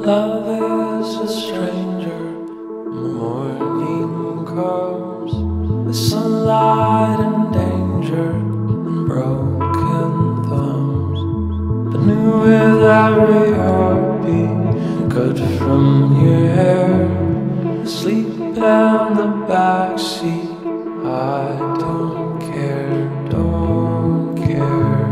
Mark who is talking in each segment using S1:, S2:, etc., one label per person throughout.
S1: Love is a stranger. Morning comes with sunlight and danger and broken thumbs. But new with every heartbeat, cut from your hair, asleep in the backseat. I don't care, don't care.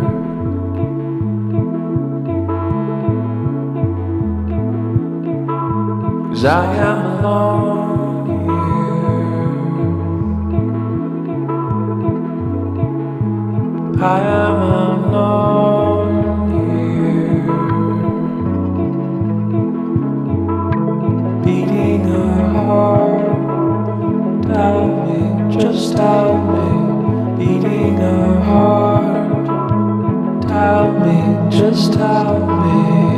S1: 'Cause I am alone here. I am alone here. Beating a heart, tell me, just tell me. Beating a heart, tell me, just tell me.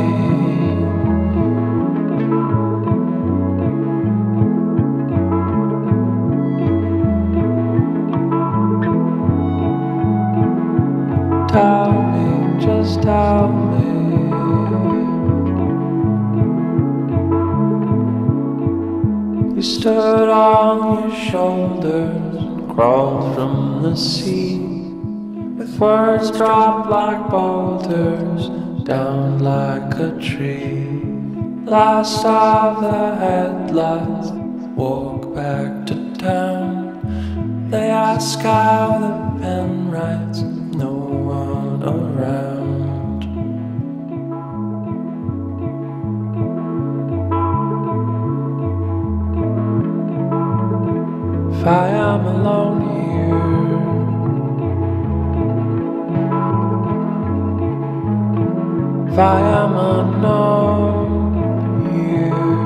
S1: Tell me, just tell me. You stood on your shoulders and crawled from the sea, with words dropped like boulders, down like a tree. Last of the headlights, walk back to town. They ask how the pen writes, no one around. If I am alone here, if I am unknown here,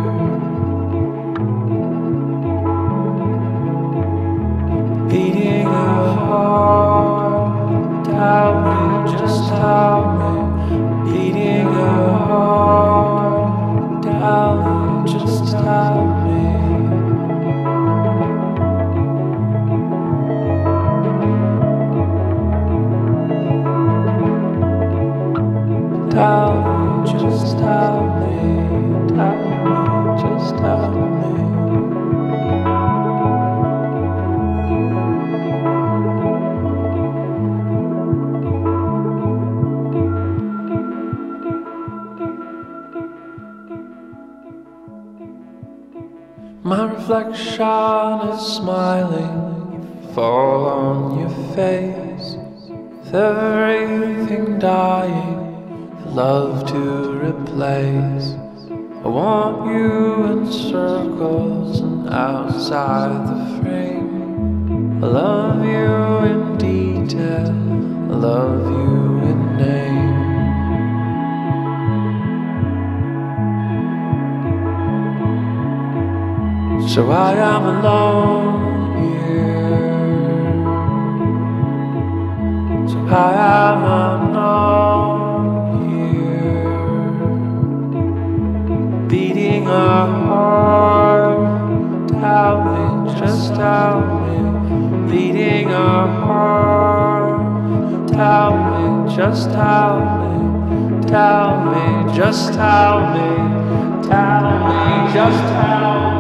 S1: beating a heart, tell me, just tell me. Beating a heart, tell me, just tell me. Tell me, just tell me. Tell me, just tell me. My reflection is smiling, you fall on your face, with everything dying, for love to replace. I want you in circles and outside the frame. I love you in detail, I love you in name. So I am alone here. So I am alone here. Beating a heart, tell me, just tell me. Beating a heart, tell me, just tell me. Tell me, just tell me. Tell me, just tell me.